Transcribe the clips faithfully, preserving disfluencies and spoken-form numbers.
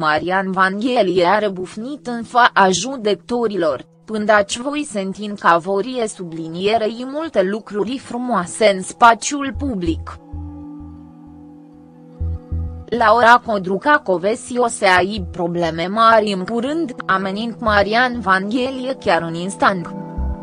Marian Vanghelie a rebufnit în fața judecătorilor, pândaci voi sentin că vorie sublinierei multe lucruri frumoase în spațiul public. Laura Codruca Covesi o să ai probleme mari în curând, amenind Marian Vanghelie chiar în instant.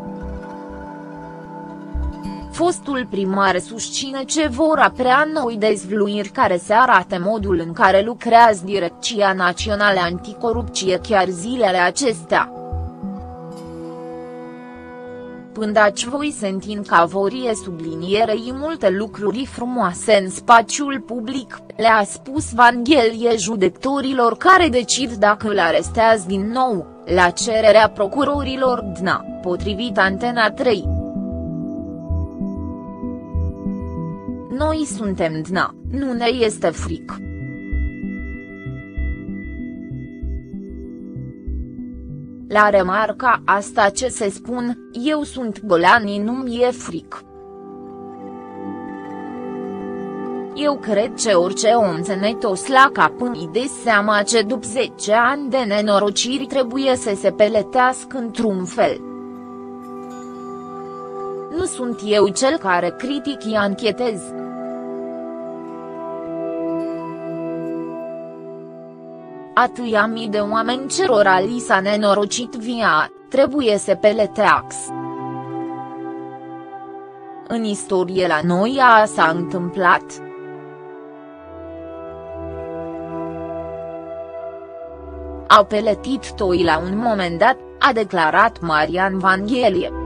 Fostul primar susține ce vor apărea noi dezvăluiri care să arate modul în care lucrează Direcția Națională Anticorupție chiar zilele acestea. Pândaci voi sentin că vorie sublinierei multe lucruri frumoase în spațiul public, le-a spus Vanghelie judecătorilor care decid dacă îl arestează din nou, la cererea procurorilor D N A, potrivit Antena trei. Noi suntem D N A, nu ne este frică. La remarca asta ce se spun, eu sunt Golani, nu-mi e frică. Eu cred că orice om țănătos la cap îi dă seama că după zece ani de nenorociri trebuie să se peletească într-un fel. Nu sunt eu cel care critic și anchetez. Atâia mii de oameni cerora li s-a nenorocit via, trebuie să peleteax. În istorie la noi a s-a întâmplat. Au peletit toi la un moment dat, a declarat Marian Vanghelie.